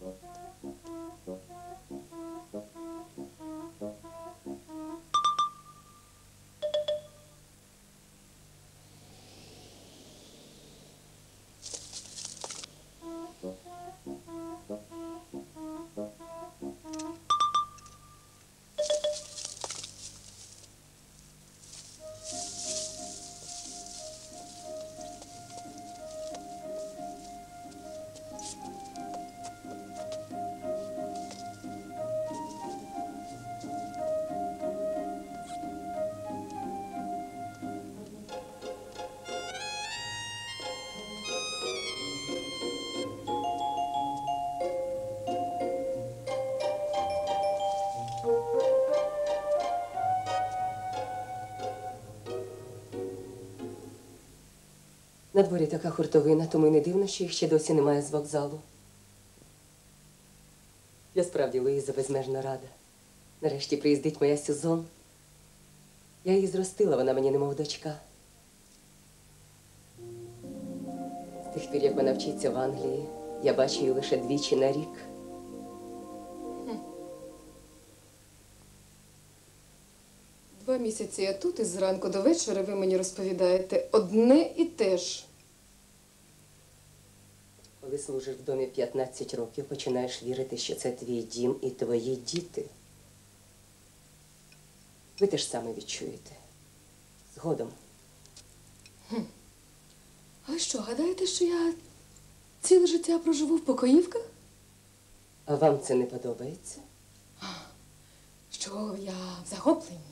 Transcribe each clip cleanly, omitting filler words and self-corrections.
На дворі така хуртовина, тому й не дивно, що їх ще досі немає з вокзалу. Я справді, Луїза, безмежно рада. Нарешті приїздить моя Сюзон. Я її зростила, вона мені немов дочка. З тих пір, як вона вчиться в Англії, я бачу її лише двічі на рік. Два місяці я тут, і зранку до вечора ви мені розповідаєте одне і те ж. Коли служиш в домі 15 років, починаєш вірити, що це твій дім і твої діти. Ви те ж саме відчуєте. Згодом. А що, гадаєте, що я ціле життя проживу в покоївках? А вам це не подобається? Що, я в захопленні?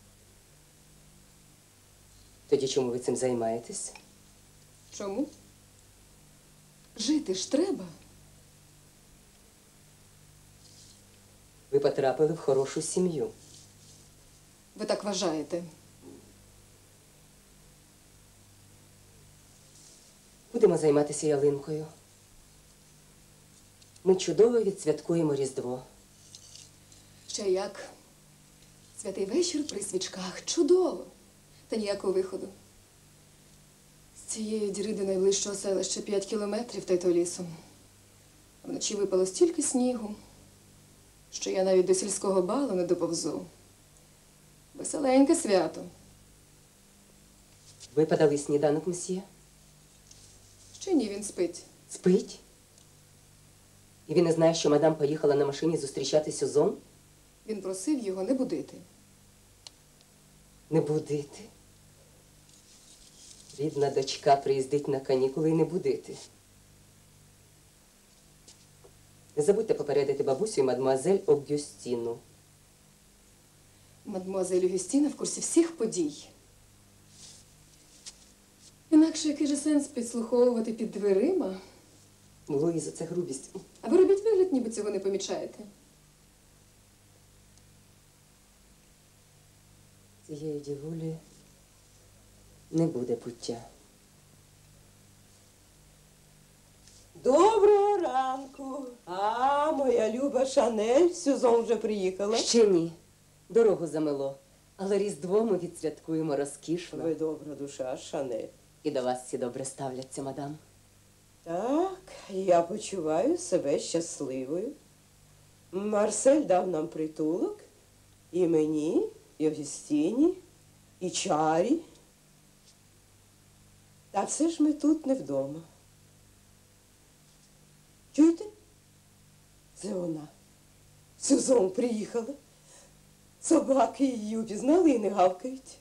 Тоді чому ви цим займаєтесь? Чому? Жити ж треба. Ви потрапили в хорошу сім'ю. Ви так вважаєте? Будемо займатися ялинкою. Ми чудово відсвяткуємо Різдво. Ще як. Святий вечір при свічках. Чудово. Та ніякого виходу. З цієї діри до найближчого селища 5 кілометрів, та й то лісом. Вночі випало стільки снігу, що я навіть до сільського балу не доповзу. Веселеньке свято. Ви подали сніданок, мсьє? Ще ні, він спить. Спить? І він не знає, що мадам поїхала на машині зустрічати Сюзон? Він просив його не будити. Не будити? Рідна дочка приїздить на канікули і не будити. Не забудьте попередити бабусю і мадмуазель Огюстіну. Мадмуазель Огюстіна в курсі всіх подій. Інакше який же сенс підслуховувати під дверима? Луїза, це грубість. А ви робіть вигляд, ніби цього не помічаєте. Цієї дівулі не буде пуття. Доброго ранку. А, моя люба Шанель, Сюзон вже приїхала. Ще ні. Дорогу замело. Але Різдво ми відсвяткуємо розкішно. Ви добра душа, Шанель. І до вас всі добре ставляться, мадам. Так, я почуваю себе щасливою. Марсель дав нам притулок. І мені, і Огюстіні, і Чарі. Та все ж ми тут не вдома. Чуєте? Це вона. Сюзон приїхала. Собаки її упізнали і не гавкають.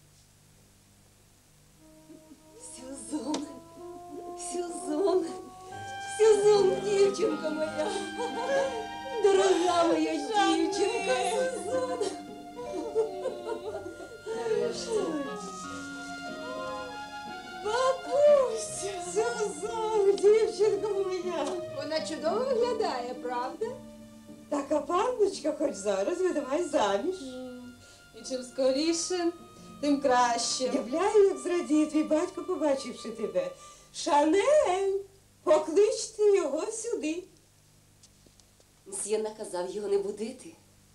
Сюзон, Сюзон, Сюзон, дівчинка моя, дорога моя дівчинка, Сюзон. Бабуся, Сюзон, дівчинка моя. Вона чудово виглядає, правда? Така панночка хоч зараз видавай заміж. І чим скоріше, тим краще. Являю, як зрадіє твій батько, побачивши тебе. Шанель, покличте його сюди. Мсьє наказав його не будити.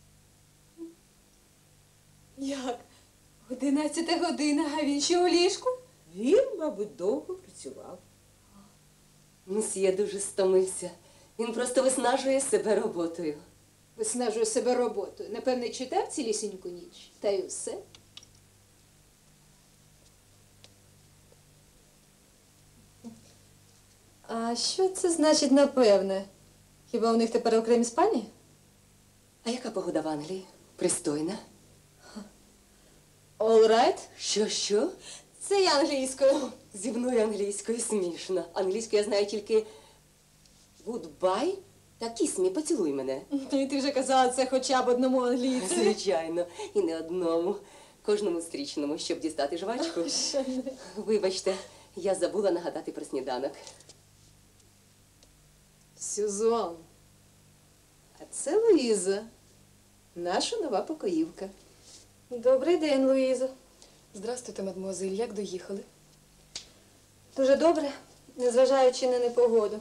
Як? 11 година, а він ще у ліжку? Він, мабуть, довго працював. Мсьє дуже стомився. Він просто виснажує себе роботою. Виснажує себе роботою. Напевне, читав цілісіньку ніч. Та й усе. А що це значить напевне? Хіба у них тепер окремі спальні? А яка погода в Англії? Пристойна? All right. Що? Це я англійською. Зі мною англійською смішно. Англійською я знаю тільки goodbye та kiss me, поцілуй мене. І ти вже казала це хоча б одному англійцю. Звичайно, і не одному. Кожному стрічному, щоб дістати жвачку. Вибачте, я забула нагадати про сніданок. Сюзон. А це Луїза, наша нова покоївка. Добрий день, Луїза. Здрастуйте, мадмуазель, як доїхали? Дуже добре, незважаючи на непогоду.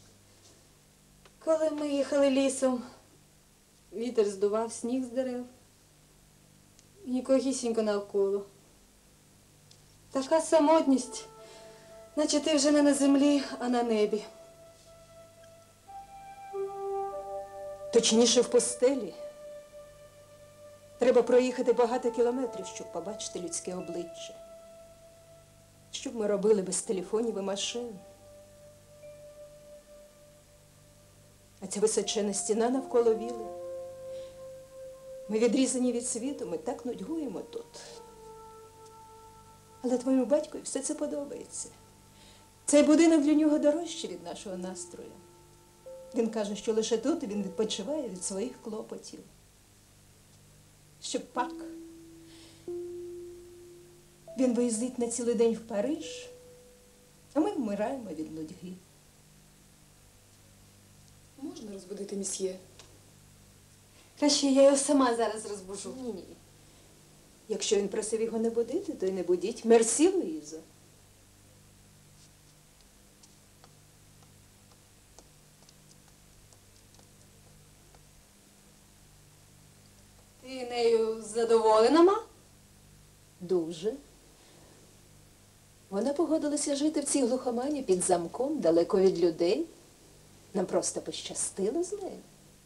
Коли ми їхали лісом, вітер здував сніг з дерев. І нікогісінько навколо. Така самотність, наче ти вже не на землі, а на небі. Точніше, в постелі. Треба проїхати багато кілометрів, щоб побачити людське обличчя. Що б ми робили без телефонів і машин? А ця височена стіна навколо віли. Ми відрізані від світу, ми так нудьгуємо тут. Але твоєму батькові все це подобається. Цей будинок для нього дорожчий від нашого настрою. Він каже, що лише тут він відпочиває від своїх клопотів. Щоб пак. Він виїздить на цілий день в Париж, а ми вмираємо від нудьги. Можна розбудити місьє? Краще я його сама зараз розбужу. Ні. Якщо він просив його не будити, то й не будіть. Мерсі, Луїзо. Ти нею задоволена, ма? Дуже. Вона погодилася жити в цій глухомані під замком, далеко від людей. Нам просто пощастило з нею.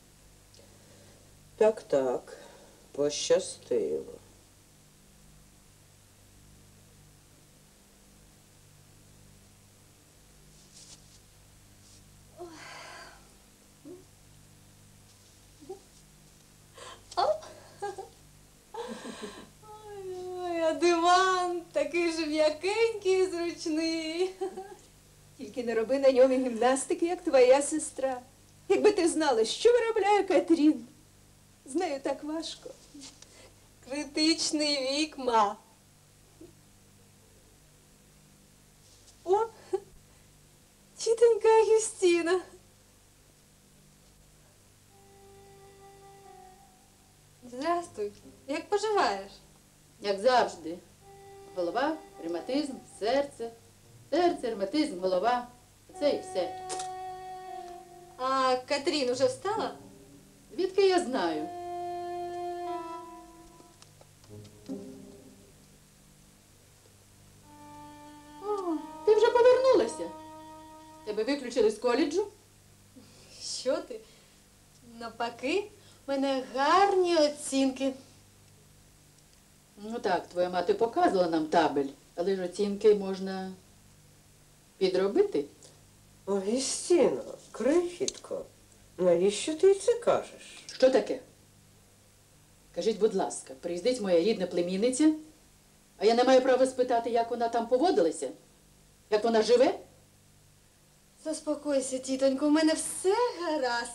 Так, пощастило. Ой, а диван такий же м'якенький і зручний. Тільки не роби на ньому гімнастики, як твоя сестра. Якби ти знала, що виробляє Катрін. З нею так важко. Критичний вік, ма. О, тітонька Юстіна. Здравствуй. Як поживаєш? Як завжди. Голова, ревматизм, серце, ревматизм, голова. Це і все. А Катрін уже встала? Звідки я знаю? О, ти вже повернулася. Тебе виключили з коледжу? Що ти? Навпаки, в мене гарні оцінки. Ну так, твоя мати показувала нам табель, але ж оцінки можна підробити. Огістіно, крихітко, навіщо ти це кажеш? Що таке? Кажіть, будь ласка, приїздить моя рідна племінниця, а я не маю права спитати, як вона там поводилася? Як вона живе? Заспокойся, тітонько, у мене все гаразд.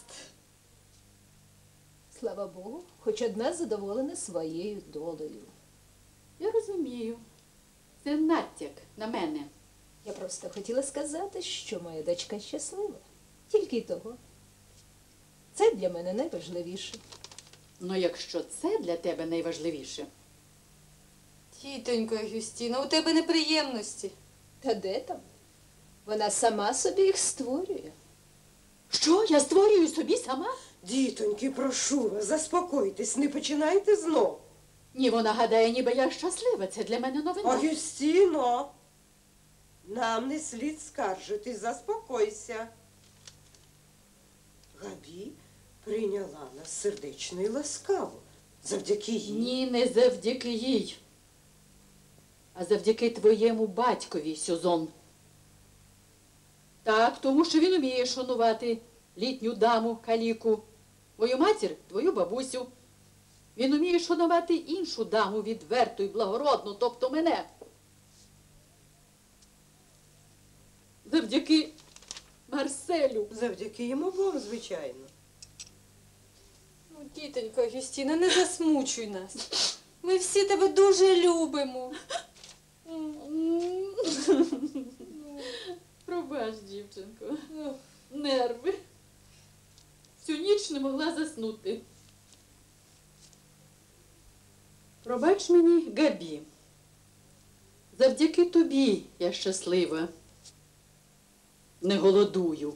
Слава Богу, хоч одна задоволена своєю долею. Я розумію. Це натяк на мене. Я просто хотіла сказати, що моя дочка щаслива. Тільки й того. Це для мене найважливіше. Ну, якщо це для тебе найважливіше. Тітонько Юстіна, у тебе неприємності. Та де там? Вона сама собі їх створює. Що? Я створюю собі сама? Дітоньки, прошу вас, заспокойтесь, не починайте знов. Ні, вона гадає, ніби я щаслива. Це для мене новина. Огюстіно, нам не слід скаржитись, заспокойся. Габі прийняла нас сердечно і ласкаво. Завдяки їй. Ні, не завдяки їй, а завдяки твоєму батькові, Сюзон. Так, тому що він уміє шанувати літню даму, каліку, твою матір, твою бабусю. Він уміє шанувати іншу даму, відверту і благородну, тобто мене. Завдяки Марселю. Завдяки їм обом, звичайно. Ну, тітонько Юстіна, не засмучуй нас. Ми всі тебе дуже любимо. Пробач, дівчинко. Нерви. Всю ніч не могла заснути. Пробач мені, Габі. Завдяки тобі я щаслива. Не голодую.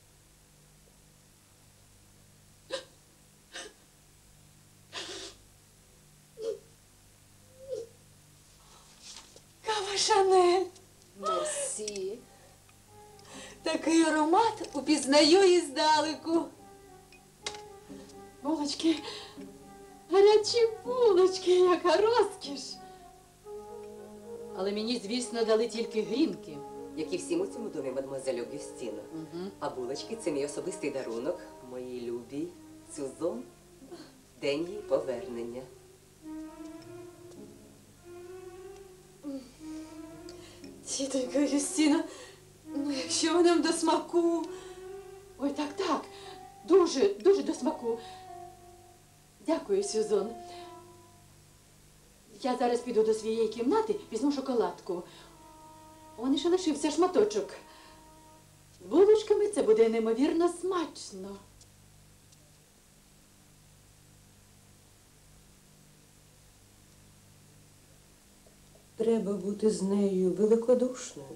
Кава Шанель. Мерсі. Такий аромат упізнаю і здалеку. Булочки, гарячі булочки, яка розкіш. Але мені, звісно, дали тільки грінки. Як і всім у цьому домі, мадемуазель Огюстіна. А булочки – це мій особистий дарунок моїй любій Сюзон в день її повернення. Тітонько Юстіна, ну якщо ви нам до смаку. Ой, так, дуже, дуже до смаку. Дякую, Сюзон. Я зараз піду до своєї кімнати, візьму шоколадку. У мене ще лишився шматочок. З булочками це буде неймовірно смачно. Треба бути з нею великодушною.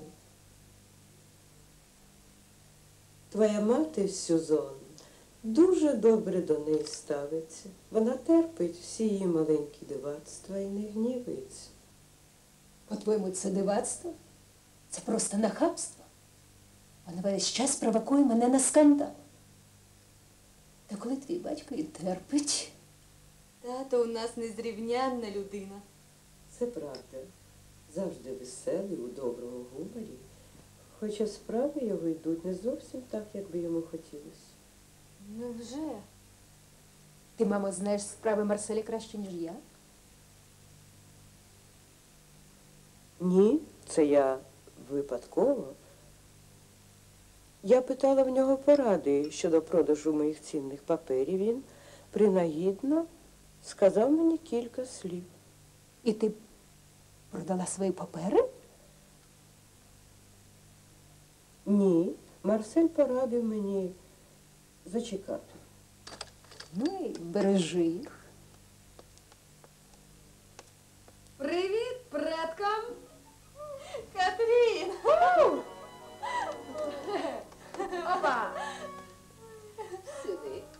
Твоя мати, Сюзон, дуже добре до неї ставиться. Вона терпить всі її маленькі дивацтва і не гнівиться. По-твоєму, це дивацтво? Це просто нахабство. Вона весь час провокує мене на скандал. Та коли твій батько і терпить, Тато у нас незрівнянна людина. Це правда. Завжди веселий, у доброму гуморі. Хоча справи його йдуть не зовсім так, як би йому хотілося. Невже? ти, мамо, знаєш справи Марселя краще, ніж я? Ні, це я випадково. Я питала в нього поради щодо продажу моїх цінних паперів. Він принагідно сказав мені кілька слів. І ти продала свої папери? Ні, Марсель порадив мені зачекати. Ну і бережи їх. Привіт, предкам! Катрін! Опа! Сюди.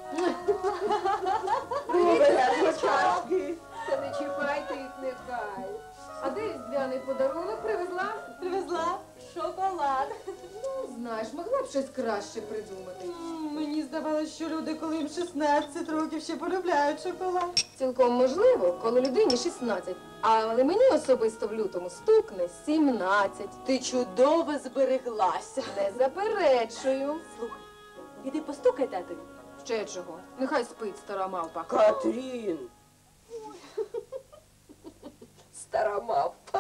Та не чіпайте їх нехай. А де різдвяний подарунок привезла? Привезла шоколад. Ну, знаєш, могла б щось краще придумати. Мені здавалося, що люди, коли їм 16 років, ще полюбляють шоколад. Цілком можливо, коли людині 16. Але мені особисто в лютому стукне 17. Ти чудово збереглася. Не заперечую. Слухай, іди постукай татові. Ще чого? Нехай спить стара мавпа. Катрін! Стара мавпа.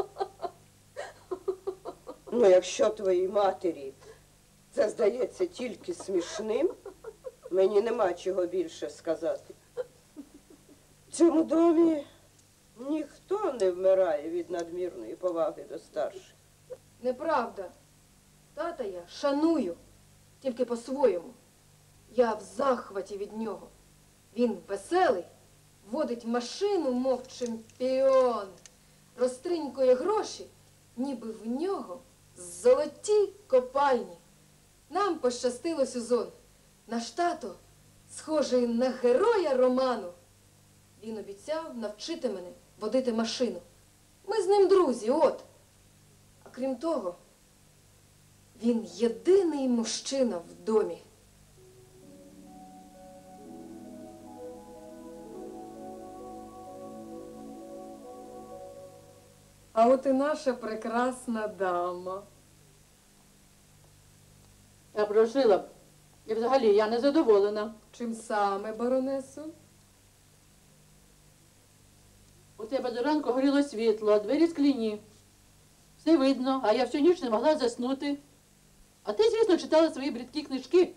Ну, якщо твоїй матері це здається тільки смішним, мені нема чого більше сказати. В цьому домі ніхто не вмирає від надмірної поваги до старших. Неправда. Тата я шаную, тільки по-своєму. Я в захваті від нього. Він веселий, водить машину, мов чемпіон, розтринькує гроші, ніби в нього золоті копальні. Нам пощастило, Сюзон. Наш тато схожий на героя роману. Він обіцяв навчити мене водити машину. Ми з ним друзі, от. А крім того, він єдиний мужчина в домі. А от і наша прекрасна дама. Я прожила б. І взагалі я не задоволена. Чим саме, баронесу? У тебе до ранку горіло світло, а двері скляні. Все видно, а я всю ніч не могла заснути. А ти, звісно, читала свої бридкі книжки.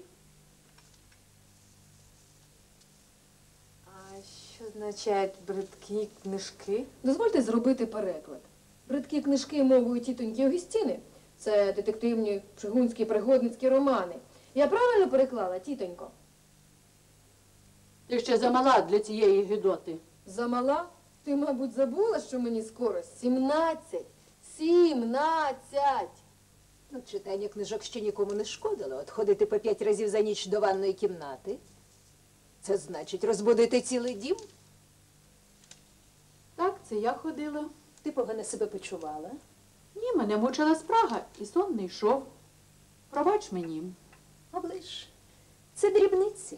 А що означають бридкі книжки? Дозвольте зробити переклад. Бридкі книжки мовою тітоньки Огістіни. Це детективні шпигунські пригодницькі романи. Я правильно переклала, тітонько? Ти ще замала для цієї гидоти. Замала? Ти, мабуть, забула, що мені скоро 17. 17! Ну, читання книжок ще нікому не шкодило. От ходити по 5 разів за ніч до ванної кімнати. Це значить розбудити цілий дім. Так, це я ходила. Ти погано себе почувала. Ні, мене мучила спрага, і сон не йшов. Пробач мені. Оближ. Це дрібниці.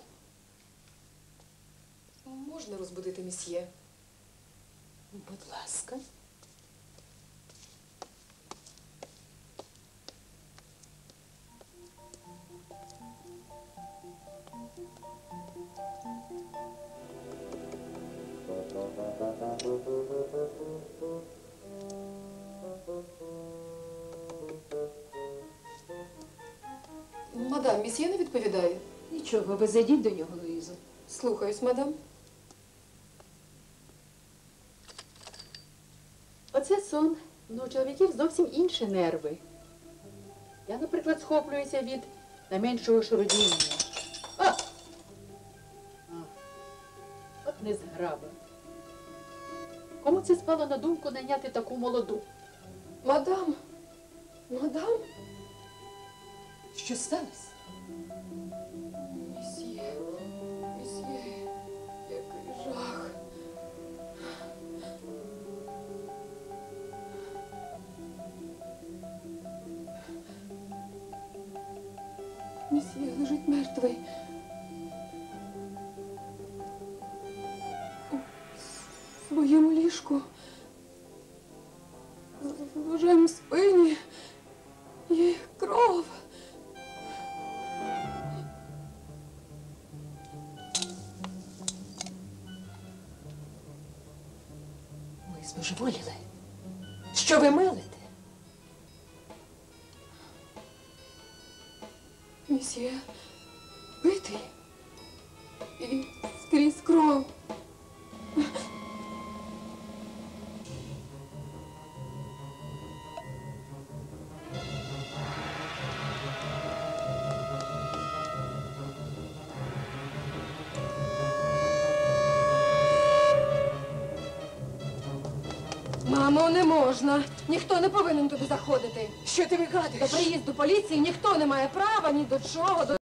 Можна розбудити місьє? Будь ласка. Мадам, місьє не відповідає. Нічого, ви зайдіть до нього, Луїзо. Слухаюсь, мадам. Оце сон. Ну, у чоловіків зовсім інші нерви. Я, наприклад, схоплююся від найменшого шурудіння. А! От незграба. Кому це спало на думку найняти таку молоду? Мадам! Мадам! Що сталося? Місьє, місьє, який жах. Місьє лежить мертвий. У своєму ліжку. З ножем в спині. Є кров. Ви збожеволіли. Що ви мелите? Місьє битий і скрізь кров. Мамо, не можна. Ніхто не повинен туди заходити. Що ти До вигадуєш? приїзду поліції ніхто не має права ні до чого.